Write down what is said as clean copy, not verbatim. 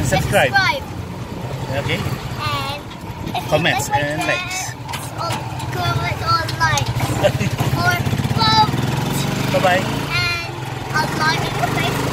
subscribe. Okay. And Comments and likes. Or comments or likes. Or vote. Bye bye. And I'll like it on Facebook.